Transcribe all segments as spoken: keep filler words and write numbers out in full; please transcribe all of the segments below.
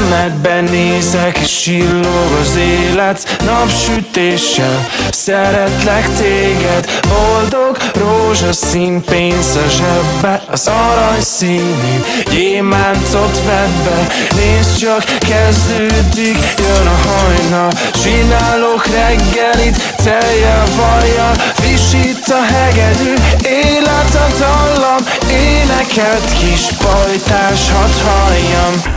Szemedben nézek és csillog az élet napsütéssel. Szeretlek téged, boldog rózsaszín pénz a zsebbe, az aranyszínű gyémántot vedd be. Nézd csak, kezdődik, jön a hajnal, csinálok reggelit, teljel vajjal, frissít a hegedű, élet a dallam, énekelt kis pajtás, hadd halljam.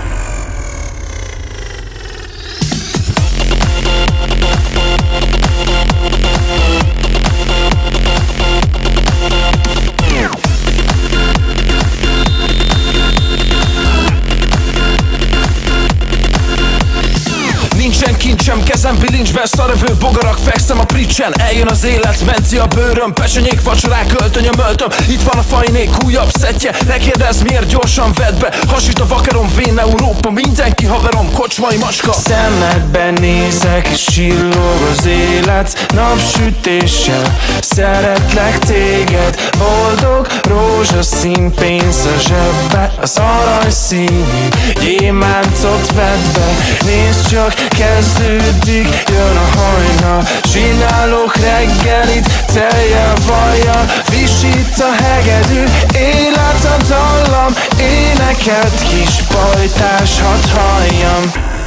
Nincsen kincsem, kezem bilincsben, szarövő bogarak, fekszem a pricsen. Eljön az élet, menti a bőröm, pesenyék, vacsorák, öltönyöm, öltöm. Itt van a fajnék újabb szettje, ne kérdezz miért, gyorsan vedd be. Hasít a vakarom, vén Európa, mindenki haverom, kocsmai macska. Szemedben nézek és csillog az élet napsütéssel. Szeretlek téged, boldog rózsaszín pénz a zsebbe, az aranyszínű gyémántot vedd be. Nézd csak, kezdődik, jön a hajnal, csinálok reggelit, teljel vajjal, frissít a hegedű, élet a dallam, énekelt kis pajtás, hadd halljam.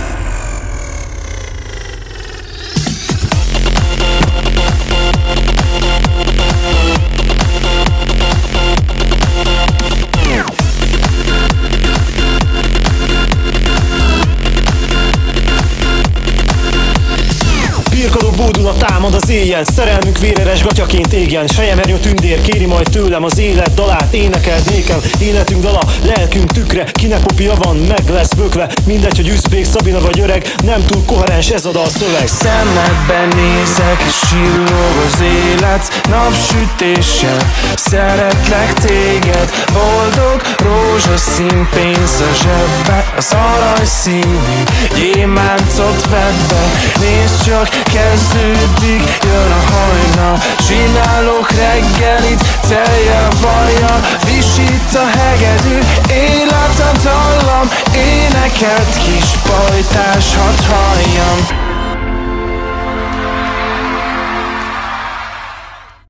Birkadó bódulat támad az éjjel, szerelmünk véreres gatyaként égjen. Sejemernyő tündér kéri majd tőlem az élet dalát, énekeld nékem, életünk dala, lelkünk tükre. Kinek popia van, meg lesz bökve, mindegy, hogy üzbék, Szabina vagy öreg, nem túl koherens ez a dal szöveg. Szemedben nézek és csillog az élet napsütéssel. Szeretlek téged, boldog rózsaszín pénz a zsebbe, az aranyszínű gyémántot vedd be. Nézd csak, kezdődik, jön a hajnal, csinálok reggelit, teljel vajjal, frissít a hegedű, élet a dallam, énekelt kis pajtás, hadd halljam.